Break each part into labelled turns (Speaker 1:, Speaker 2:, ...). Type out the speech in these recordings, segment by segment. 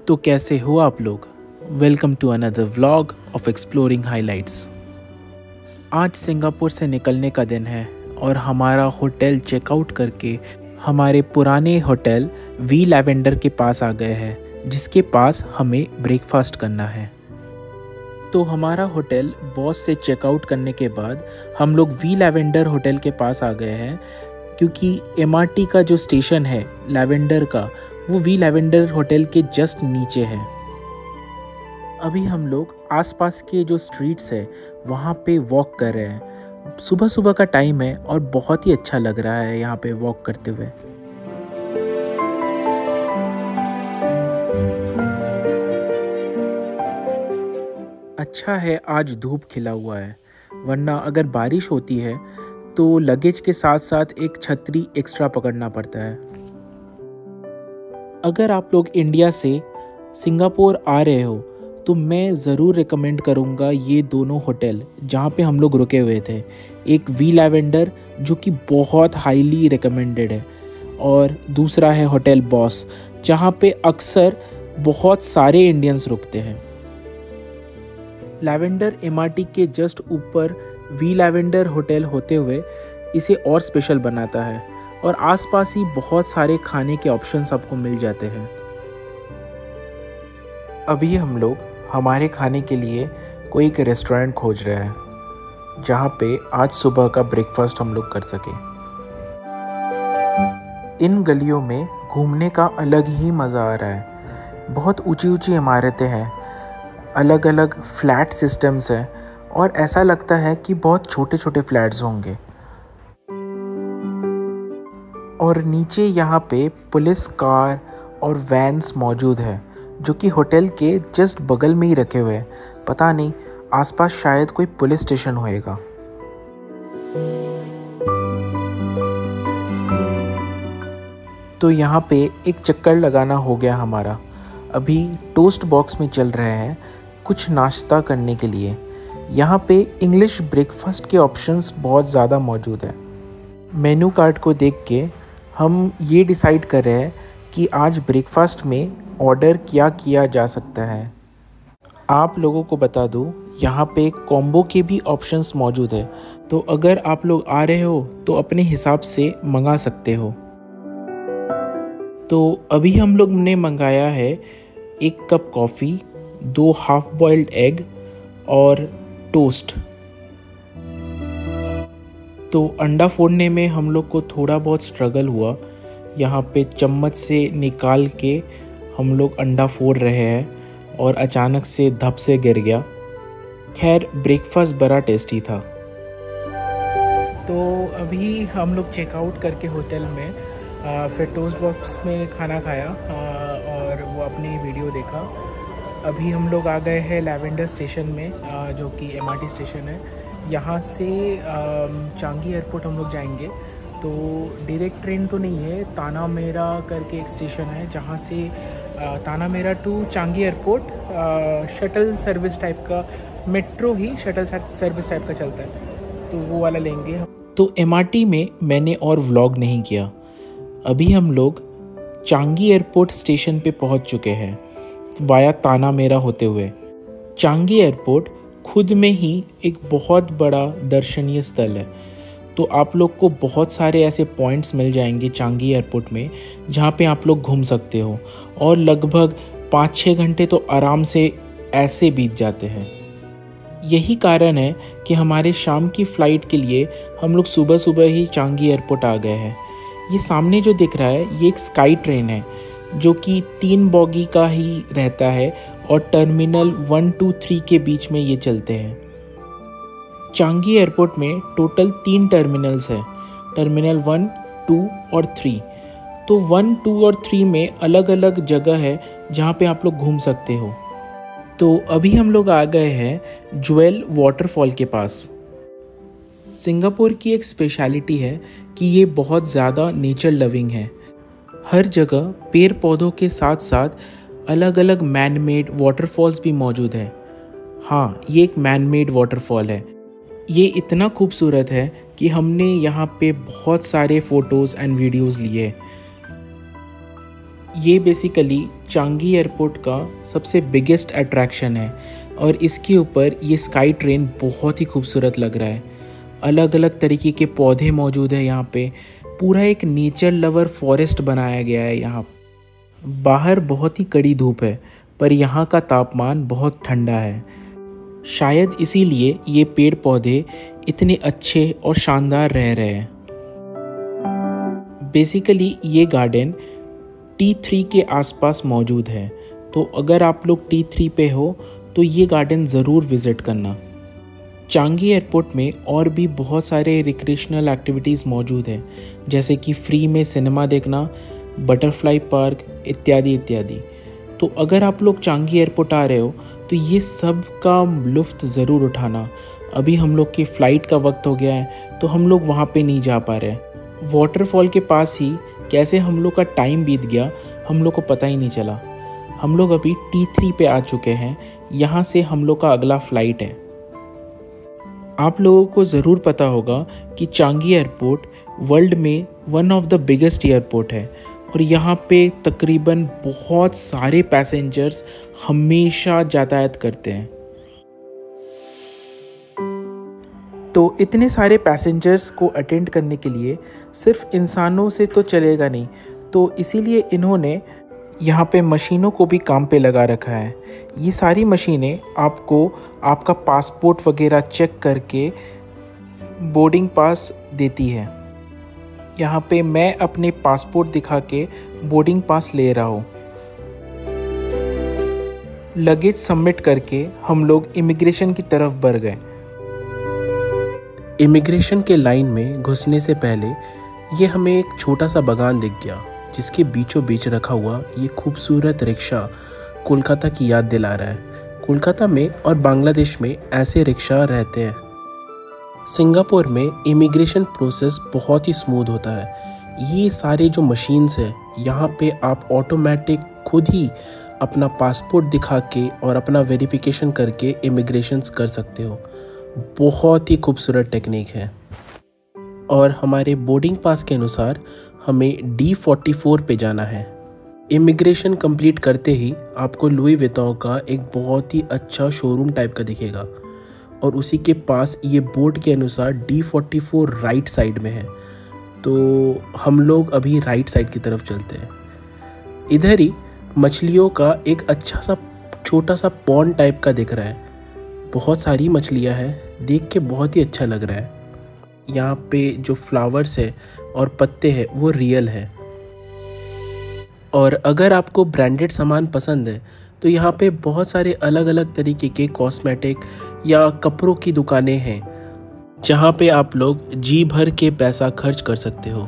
Speaker 1: तो कैसे हो आप लोग। Welcome to another vlog of exploring highlights. आज सिंगापुर से निकलने का दिन है और हमारा होटल चेकआउट करके हमारे पुराने होटल वी लैवेंडर के पास आ गए हैं, जिसके पास हमें ब्रेकफास्ट करना है। तो हमारा होटल बॉस से चेकआउट करने के बाद हम लोग वी लैवेंडर होटल के पास आ गए हैं, क्योंकि एमआरटी का जो स्टेशन है लैवेंडर का, वो वी लैवेंडर होटल के जस्ट नीचे है। अभी हम लोग आसपास के जो स्ट्रीट्स है वहाँ पे वॉक कर रहे हैं। सुबह सुबह का टाइम है और बहुत ही अच्छा लग रहा है यहाँ पे वॉक करते हुए। अच्छा है आज धूप खिला हुआ है, वरना अगर बारिश होती है तो लगेज के साथ साथ एक छतरी एक्स्ट्रा पकड़ना पड़ता है। अगर आप लोग इंडिया से सिंगापुर आ रहे हो तो मैं ज़रूर रिकमेंड करूँगा ये दोनों होटल जहाँ पे हम लोग रुके हुए थे। एक वी लैवेंडर जो कि बहुत हाईली रिकमेंडेड है, और दूसरा है होटल बॉस जहाँ पे अक्सर बहुत सारे इंडियंस रुकते हैं। लैवेंडर एमआरटी के जस्ट ऊपर वी लैवेंडर होटल होते हुए इसे और स्पेशल बनाता है, और आसपास ही बहुत सारे खाने के ऑप्शंस आपको मिल जाते हैं। अभी हम लोग हमारे खाने के लिए कोई एक रेस्टोरेंट खोज रहे हैं जहाँ पे आज सुबह का ब्रेकफास्ट हम लोग कर सके। इन गलियों में घूमने का अलग ही मज़ा आ रहा है। बहुत ऊंची ऊंची इमारतें हैं, अलग अलग फ्लैट सिस्टम्स हैं, और ऐसा लगता है कि बहुत छोटे छोटे फ्लैट्स होंगे। और नीचे यहाँ पे पुलिस कार और वैन्स मौजूद है जो कि होटल के जस्ट बगल में ही रखे हुए हैं। पता नहीं आसपास शायद कोई पुलिस स्टेशन होएगा। तो यहाँ पे एक चक्कर लगाना हो गया हमारा। अभी टोस्ट बॉक्स में चल रहे हैं कुछ नाश्ता करने के लिए। यहाँ पे इंग्लिश ब्रेकफास्ट के ऑप्शंस बहुत ज़्यादा मौजूद हैं। मेनू कार्ड को देख के हम ये डिसाइड कर रहे हैं कि आज ब्रेकफास्ट में ऑर्डर क्या किया जा सकता है। आप लोगों को बता दूं, यहाँ पे कॉम्बो के भी ऑप्शंस मौजूद है, तो अगर आप लोग आ रहे हो तो अपने हिसाब से मंगा सकते हो। तो अभी हम लोग ने मंगाया है 1 cup coffee, 2 half boiled egg और टोस्ट। तो अंडा फोड़ने में हम लोग को थोड़ा बहुत स्ट्रगल हुआ। यहाँ पे चम्मच से निकाल के हम लोग अंडा फोड़ रहे हैं और अचानक से धप से गिर गया। खैर ब्रेकफास्ट बड़ा टेस्टी था। तो अभी हम लोग चेकआउट करके होटल में फिर टोस्ट बॉक्स में खाना खाया और वो अपनी वीडियो देखा। अभी हम लोग आ गए हैं लैवेंडर स्टेशन में, जो कि एमआरटी स्टेशन है। यहाँ से चांगी एयरपोर्ट हम लोग जाएंगे। तो डायरेक्ट ट्रेन तो नहीं है, ताना मेरा करके एक स्टेशन है जहाँ से Tanah Merah to Changi airport shuttle service type का, मेट्रो ही शटल सर्विस टाइप का चलता है, तो वो वाला लेंगे। तो एमआरटी में मैंने और व्लॉग नहीं किया। अभी हम लोग चांगी एयरपोर्ट स्टेशन पे पहुँच चुके हैं वाया ताना मेरा होते हुए। चांगी एयरपोर्ट खुद में ही एक बहुत बड़ा दर्शनीय स्थल है। तो आप लोग को बहुत सारे ऐसे पॉइंट्स मिल जाएंगे चांगी एयरपोर्ट में जहाँ पे आप लोग घूम सकते हो, और लगभग 5-6 घंटे तो आराम से ऐसे बीत जाते हैं। यही कारण है कि हमारे शाम की फ़्लाइट के लिए हम लोग सुबह सुबह ही चांगी एयरपोर्ट आ गए हैं। ये सामने जो दिख रहा है ये एक स्काई ट्रेन है जो कि 3 बॉगी का ही रहता है, और टर्मिनल 1, 2, 3 के बीच में ये चलते हैं। चांगी एयरपोर्ट में टोटल 3 टर्मिनल्स हैं, टर्मिनल 1, 2 और 3। तो 1, 2 और 3 में अलग अलग जगह है जहाँ पे आप लोग घूम सकते हो। तो अभी हम लोग आ गए हैं ज्वेल वाटरफॉल के पास। सिंगापुर की एक स्पेशलिटी है कि ये बहुत ज़्यादा नेचर लविंग है। हर जगह पेड़ पौधों के साथ साथ अलग अलग मैन मेड वाटरफॉल्स भी मौजूद हैं। हाँ, ये एक मैन मेड वाटरफॉल है। ये इतना खूबसूरत है कि हमने यहाँ पे बहुत सारे फ़ोटोज़ एंड वीडियोज़ लिए। ये बेसिकली चांगी एयरपोर्ट का सबसे बिगेस्ट अट्रैक्शन है और इसके ऊपर ये स्काई ट्रेन बहुत ही खूबसूरत लग रहा है। अलग अलग तरीके के पौधे मौजूद है यहाँ पे, पूरा एक नेचर लवर फॉरेस्ट बनाया गया है यहाँ। बाहर बहुत ही कड़ी धूप है पर यहाँ का तापमान बहुत ठंडा है, शायद इसीलिए ये पेड़ पौधे इतने अच्छे और शानदार रह रहे हैं। बेसिकली ये गार्डन T3 के आसपास मौजूद है, तो अगर आप लोग T3 पे हो तो ये गार्डन ज़रूर विज़िट करना। चांगी एयरपोर्ट में और भी बहुत सारे रिक्रिएशनल एक्टिविटीज़ मौजूद हैं, जैसे कि फ्री में सिनेमा देखना, बटरफ्लाई पार्क इत्यादि इत्यादि। तो अगर आप लोग चांगी एयरपोर्ट आ रहे हो तो ये सब का लुफ्त ज़रूर उठाना। अभी हम लोग की फ़्लाइट का वक्त हो गया है तो हम लोग वहाँ पे नहीं जा पा रहे। वाटरफॉल के पास ही कैसे हम लोग का टाइम बीत गया हम लोग को पता ही नहीं चला। हम लोग अभी T3 पे आ चुके हैं, यहाँ से हम लोग का अगला फ़्लाइट है। आप लोगों को ज़रूर पता होगा कि चांगी एयरपोर्ट वर्ल्ड में one of the biggest airport है और यहाँ पे तकरीबन बहुत सारे पैसेंजर्स हमेशा यातायात करते हैं। तो इतने सारे पैसेंजर्स को अटेंड करने के लिए सिर्फ इंसानों से तो चलेगा नहीं, तो इसीलिए इन्होंने यहाँ पे मशीनों को भी काम पे लगा रखा है। ये सारी मशीनें आपको आपका पासपोर्ट वगैरह चेक करके बोर्डिंग पास देती है। यहाँ पे मैं अपने पासपोर्ट दिखा के बोर्डिंग पास ले रहा हूँ। लगेज सबमिट करके हम लोग इमिग्रेशन की तरफ बढ़ गए। इमिग्रेशन के लाइन में घुसने से पहले ये हमें एक छोटा सा बागान दिख गया, जिसके बीचों बीच रखा हुआ ये खूबसूरत रिक्शा कोलकाता की याद दिला रहा है। कोलकाता में और बांग्लादेश में ऐसे रिक्शा रहते हैं। सिंगापुर में इमिग्रेशन प्रोसेस बहुत ही स्मूथ होता है। ये सारे जो मशीन्स हैं यहाँ पे आप ऑटोमेटिक खुद ही अपना पासपोर्ट दिखा के और अपना वेरिफिकेशन करके इमिग्रेशंस कर सकते हो। बहुत ही खूबसूरत टेक्निक है। और हमारे बोर्डिंग पास के अनुसार हमें D44 पे जाना है। इमिग्रेशन कंप्लीट करते ही आपको लुई विटॉन का एक बहुत ही अच्छा शोरूम टाइप का दिखेगा और उसी के पास ये बोर्ड के अनुसार D44 राइट साइड में है। तो हम लोग अभी राइट साइड की तरफ चलते हैं। इधर ही मछलियों का एक अच्छा सा छोटा सा पॉन्ड टाइप का दिख रहा है। बहुत सारी मछलियां हैं, देख के बहुत ही अच्छा लग रहा है। यहाँ पे जो फ्लावर्स है और पत्ते हैं वो रियल है। और अगर आपको ब्रांडेड सामान पसंद है तो यहाँ पे बहुत सारे अलग अलग तरीके के कॉस्मेटिक या कपड़ों की दुकानें हैं, जहाँ पे आप लोग जी भर के पैसा खर्च कर सकते हो।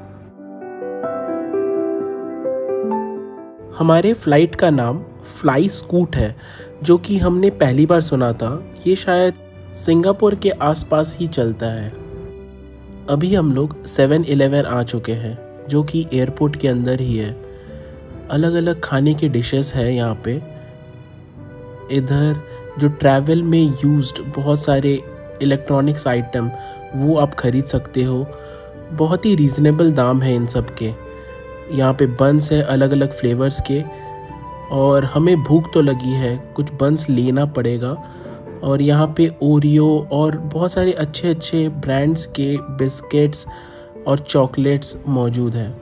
Speaker 1: हमारे फ्लाइट का नाम फ्लाई स्कूट है, जो कि हमने पहली बार सुना था। ये शायद सिंगापुर के आसपास ही चलता है। अभी हम लोग 7-Eleven आ चुके हैं, जो कि एयरपोर्ट के अंदर ही है। अलग अलग खाने के डिशेस है यहाँ पे। इधर जो ट्रैवल में यूज्ड बहुत सारे इलेक्ट्रॉनिक्स आइटम वो आप खरीद सकते हो। बहुत ही रीज़नेबल दाम है इन सब के। यहाँ पे बन्स है अलग अलग फ्लेवर्स के और हमें भूख तो लगी है, कुछ बन्स लेना पड़ेगा। और यहाँ पे ओरियो और बहुत सारे अच्छे अच्छे ब्रांड्स के बिस्किट्स और चॉकलेट्स मौजूद हैं।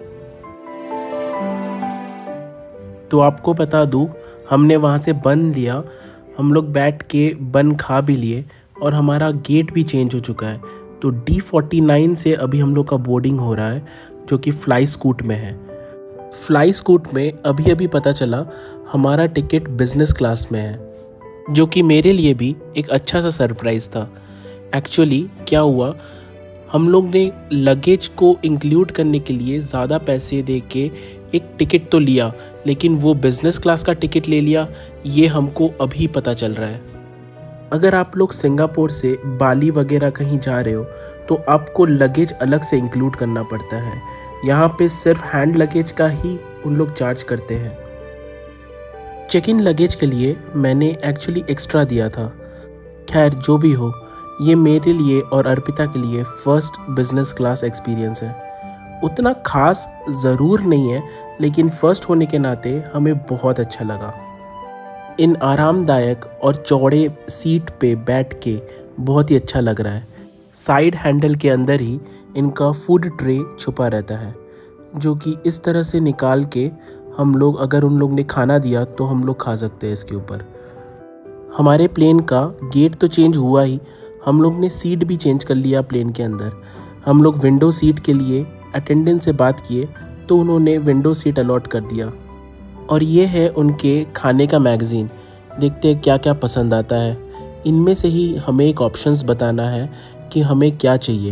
Speaker 1: तो आपको बता दूँ, हमने वहाँ से बन लिया, हम लोग बैठ के बन खा भी लिए और हमारा गेट भी चेंज हो चुका है। तो D49 से अभी हम लोग का बोर्डिंग हो रहा है, जो कि फ्लाई स्कूट में है। फ्लाई स्कूट में अभी अभी पता चला हमारा टिकट बिजनेस क्लास में है, जो कि मेरे लिए भी एक अच्छा सा सरप्राइज़ था। एक्चुअली क्या हुआ, हम लोग ने लगेज को इंक्लूड करने के लिए ज़्यादा पैसे दे के एक टिकट तो लिया, लेकिन वो बिज़नेस क्लास का टिकट ले लिया, ये हमको अभी पता चल रहा है। अगर आप लोग सिंगापुर से बाली वगैरह कहीं जा रहे हो तो आपको लगेज अलग से इंक्लूड करना पड़ता है। यहाँ पे सिर्फ हैंड लगेज का ही उन लोग चार्ज करते हैं। चेक इन लगेज के लिए मैंने एक्चुअली एक्स्ट्रा दिया था। खैर जो भी हो, ये मेरे लिए और अर्पिता के लिए फर्स्ट बिजनेस क्लास एक्सपीरियंस है। उतना खास ज़रूर नहीं है, लेकिन फर्स्ट होने के नाते हमें बहुत अच्छा लगा। इन आरामदायक और चौड़े सीट पे बैठ के बहुत ही अच्छा लग रहा है। साइड हैंडल के अंदर ही इनका फूड ट्रे छुपा रहता है, जो कि इस तरह से निकाल के हम लोग, अगर उन लोग ने खाना दिया तो हम लोग खा सकते हैं इसके ऊपर। हमारे प्लेन का गेट तो चेंज हुआ ही, हम लोग ने सीट भी चेंज कर लिया प्लेन के अंदर। हम लोग विंडो सीट के लिए अटेंडेंट से बात किए तो उन्होंने विंडो सीट अलॉट कर दिया। और ये है उनके खाने का मैगज़ीन। देखते हैं क्या क्या पसंद आता है। इनमें से ही हमें एक ऑप्शंस बताना है कि हमें क्या चाहिए।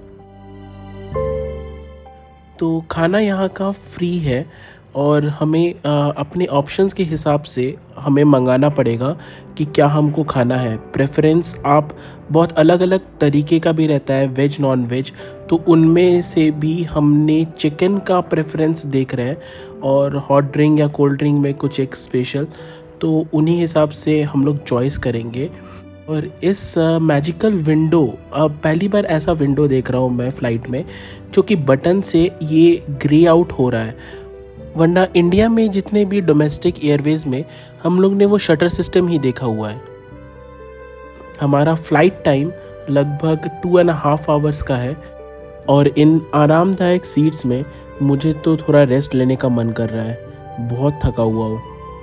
Speaker 1: तो खाना यहाँ का फ्री है और हमें अपने ऑप्शंस के हिसाब से हमें मंगाना पड़ेगा कि क्या हमको खाना है। प्रेफरेंस आप बहुत अलग अलग तरीके का भी रहता है, वेज नॉन वेज। तो उनमें से भी हमने चिकन का प्रेफरेंस देख रहे हैं और हॉट ड्रिंक या कोल्ड ड्रिंक में कुछ एक स्पेशल, तो उन्हीं हिसाब से हम लोग चॉइस करेंगे। और इस मैजिकल विंडो, पहली बार ऐसा विंडो देख रहा हूँ मैं फ़्लाइट में, जो कि बटन से ये ग्रे आउट हो रहा है। वरना इंडिया में जितने भी डोमेस्टिक एयरवेज़ में हम लोग ने वो शटर सिस्टम ही देखा हुआ है। हमारा फ़्लाइट टाइम लगभग 2.5 आवर्स का है और इन आरामदायक सीट्स में मुझे तो थोड़ा रेस्ट लेने का मन कर रहा है, बहुत थका हुआ हूँ।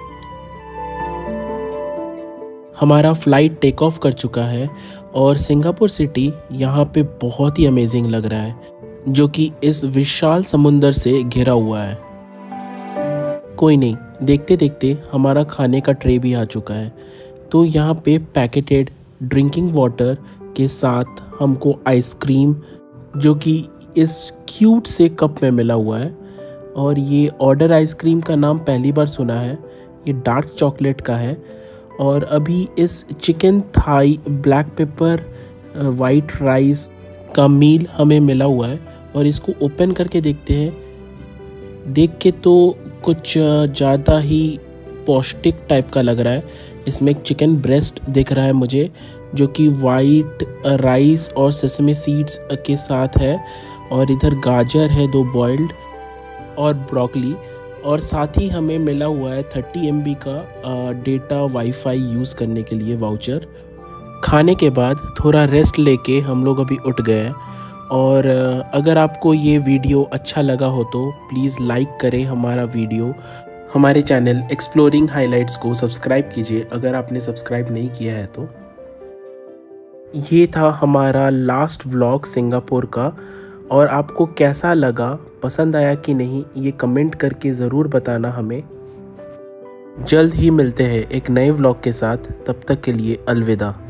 Speaker 1: हमारा फ़्लाइट टेक ऑफ कर चुका है और सिंगापुर सिटी यहाँ पे बहुत ही अमेजिंग लग रहा है, जो कि इस विशाल समुंदर से घिरा हुआ है। कोई नहीं, देखते देखते हमारा खाने का ट्रे भी आ चुका है। तो यहाँ पे पैकेटेड ड्रिंकिंग वाटर के साथ हमको आइसक्रीम, जो कि इस क्यूट से कप में मिला हुआ है। और ये ऑर्डर आइसक्रीम का नाम पहली बार सुना है। ये डार्क चॉकलेट का है। और अभी इस chicken Thai black pepper white rice का मील हमें मिला हुआ है और इसको ओपन करके देखते हैं। देख के तो कुछ ज़्यादा ही पौष्टिक टाइप का लग रहा है। इसमें एक चिकन ब्रेस्ट दिख रहा है मुझे, जो कि वाइट राइस और सेसमे सीड्स के साथ है। और इधर गाजर है 2 बॉइल्ड और ब्रोकली। और साथ ही हमें मिला हुआ है 30 MB का डेटा वाईफाई यूज़ करने के लिए वाउचर। खाने के बाद थोड़ा रेस्ट लेके हम लोग अभी उठ गए। और अगर आपको ये वीडियो अच्छा लगा हो तो प्लीज़ लाइक करें हमारा वीडियो। हमारे चैनल एक्सप्लोरिंग हाइलाइट्स को सब्सक्राइब कीजिए अगर आपने सब्सक्राइब नहीं किया है तो। ये था हमारा लास्ट व्लॉग सिंगापुर का। और आपको कैसा लगा, पसंद आया कि नहीं, ये कमेंट करके ज़रूर बताना हमें। जल्द ही मिलते हैं एक नए व्लॉग के साथ, तब तक के लिए अलविदा।